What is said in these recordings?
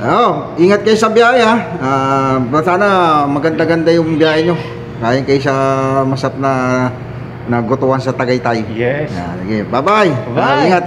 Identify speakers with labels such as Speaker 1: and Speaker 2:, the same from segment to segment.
Speaker 1: Ingat kayo sa biyahe ha. Sana maganda-ganda yung biyahe nyo. Kaya kayo sa masap na nagutuhan sa Tagaytay.
Speaker 2: Yes.
Speaker 1: Sige, bye-bye. Ingat.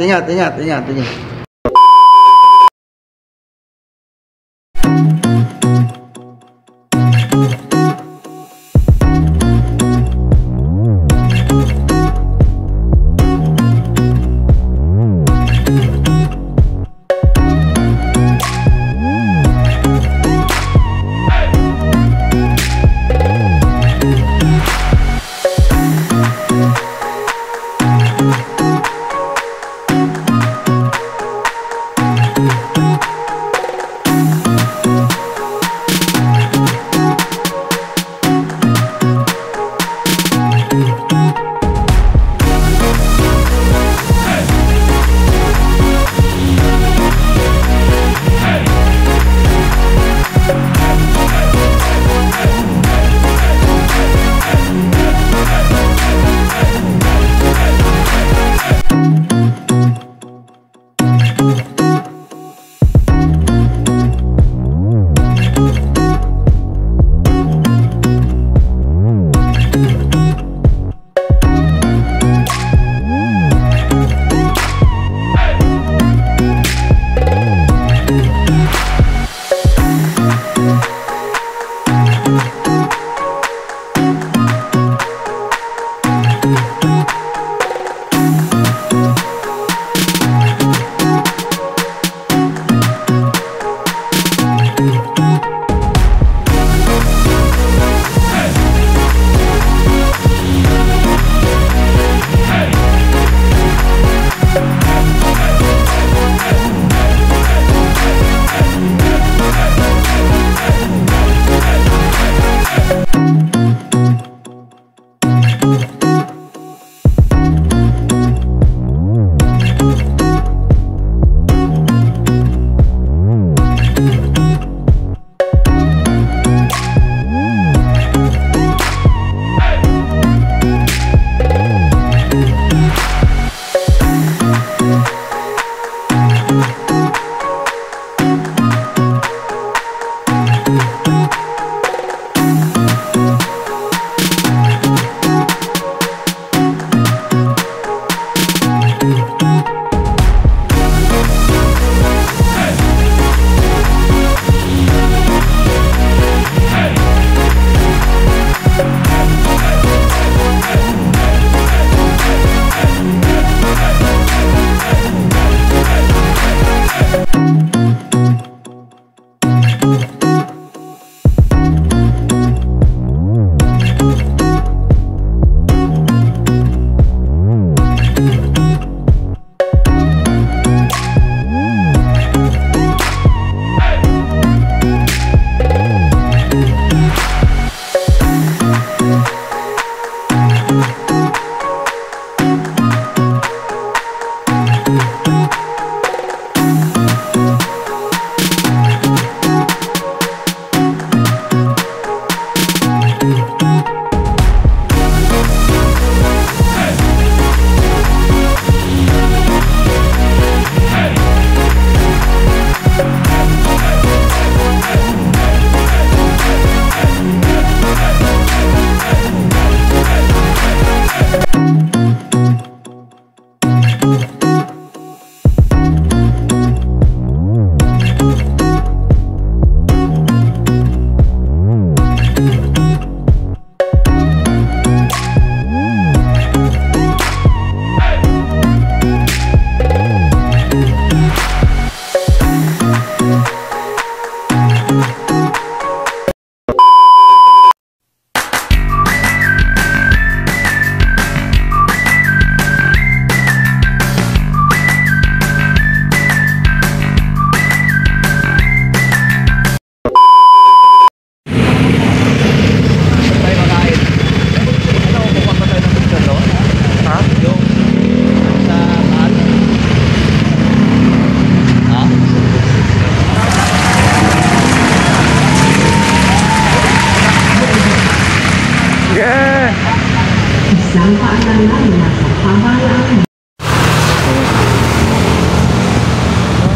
Speaker 3: Isang paalala mula sa pamahalaan.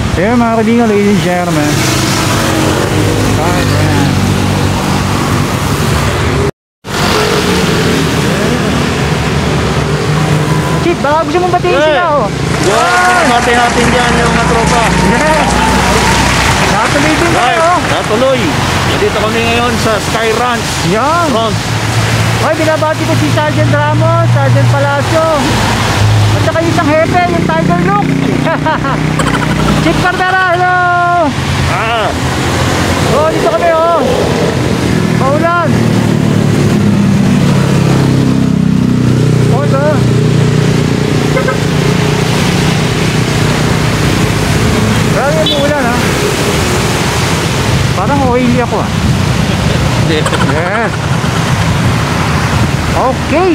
Speaker 2: Ayan mga kaibigan, ladies and gentlemen. Chief, baka gusto mong batiin sila oh.
Speaker 1: Yan, pinamati natin dyan yung mga tropa.
Speaker 2: Yes. Natuloy din kayo.
Speaker 1: Natuloy. Dito kami ngayon sa Sky Ranch.
Speaker 2: Yan.
Speaker 1: Front.
Speaker 2: Ay, binabati ko si Sergeant Ramos, Sergeant Palacio. At saka isang hepe, yung Tiger Look. Chief Cardera, hello. Oh, dito kami oh. Maulan. Oh, ito. Grabe yung ulan ha. Parang oily ako ha. Yes. Okay.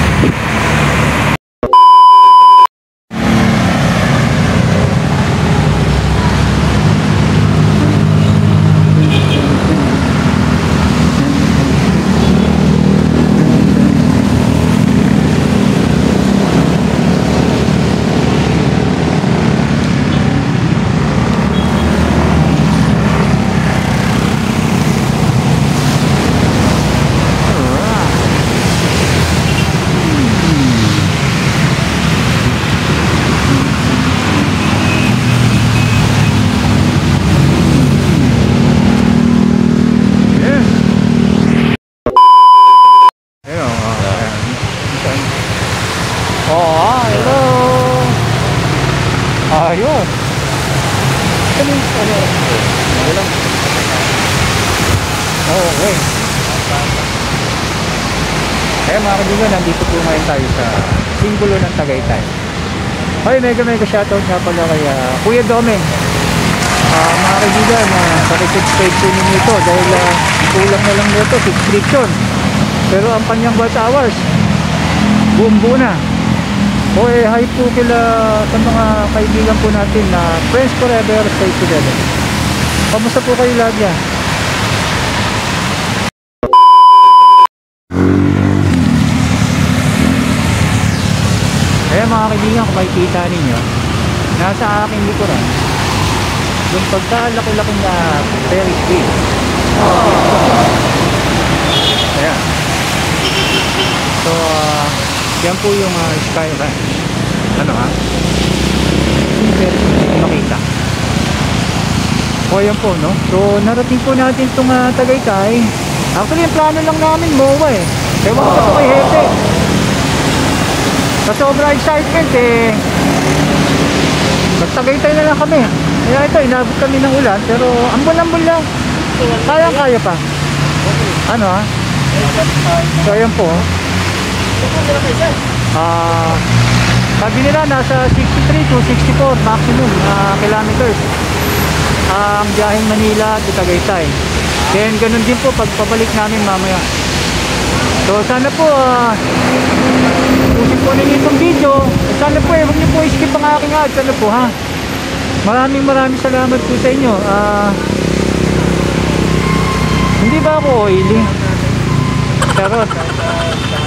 Speaker 2: Ayun. Okay. Kaya mga kaibigan, nandito po ngayon tayo sa simbolo ng Tagaytay. Hoy, mega shoutout nga pala kay Kuya Domen. Mga kaibigan, pakisubscribe po ninyo ito dahil kulang na lang nito subscription. Pero ang kanyang watch hours buong buo na. Okay, hi po kila sa mga kaibigan po natin na friends forever, stay together. Kamusta po kayo lahat yan? Kaya mga kaibigan, kung makikita ninyo, nasa aking likuran yung pagkalaki-laking na Ferris wheel. Ayan. So, yan po yung Sky Ranch. Ano ha? Hindi makita. O yan po, no? So narating po natin itong Tagaytay. Actually yung plano lang namin MOA eh. Ewan ko po kay Hepe. Sa sobrang excitement eh, Tagaytay na lang kami. Kaya ito, inabot kami ng ulan. Pero ambon-ambon lang. Kaya pa. Ano ha? So yan po. Sabi nila nasa 63 to 64 maximum kilometers ang biyaheng Manila to Tagaytay. Then ganun din po pagpabalik namin mamaya. So sana po pusin po ninyo itong video. Sana po huwag niyo po i-skip ang aking ads. Ano po ha? Maraming salamat po sa inyo. Hindi ba ako oily? Charot.